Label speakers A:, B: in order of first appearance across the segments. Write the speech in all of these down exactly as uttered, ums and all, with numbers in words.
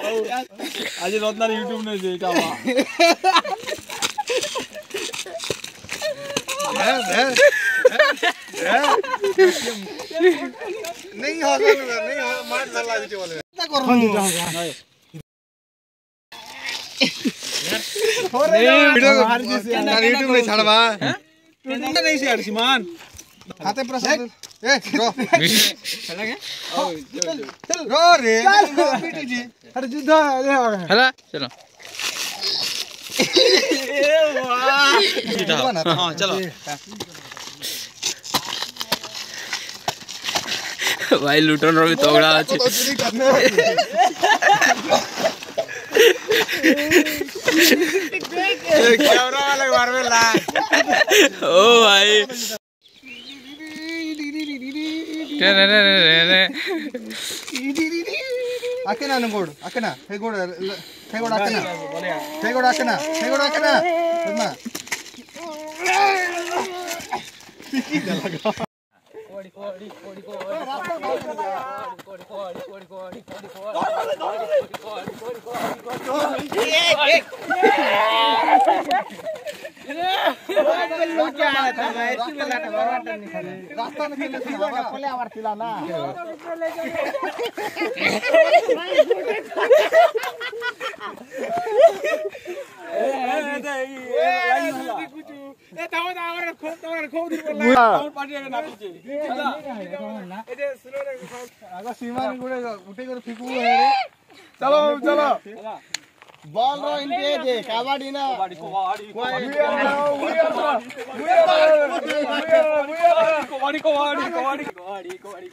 A: आज रत्नार यूट्यूब ने जे टावा
B: नहीं होगा नहीं हो मार चला दीजिए बोले क्या कर रहा हूं नहीं वीडियो यूट्यूब में छाड़वा
A: नहीं से आरसीमान
B: खाते प्रसाद ए रो चला गया चल चल रो रे पीटी जी अरे जुद्ध
C: हेला चलो
A: ए वाह हां चलो
C: भाई लुटन रो भी तगड़ा আছে
B: कैमरा वाला मारवे ला
C: ओ भाई रे रे रे रे
B: आकेना नंगोड आकेना हे गोड हे गोड आकेना हे गोड आकेना हे गोड आकेना ना कोड़ी कोड़ी कोड़ी कोड़ी कोड़ी कोड़ी कोड़ी रास्ता में खेलने से पहले आवार थिला ना ए ताव आवार खो तोर खो दी बोला और पार्टी ना पीछे ए जे सुनो रे आगा सीमा ने गुडे उठे कर फिकू रे चलो चलो बॉल रो इनके जे कबड्डी ना कबड्डी कबड्डी कबड्डी कबड्डी कबड्डी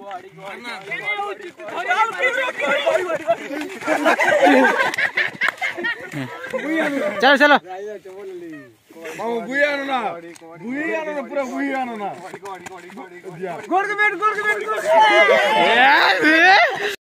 C: चलो चलो
A: बुयानो ना बुयानो ना पूरा बुयानो ना गोड़ के बैठ गोड़ के बैठ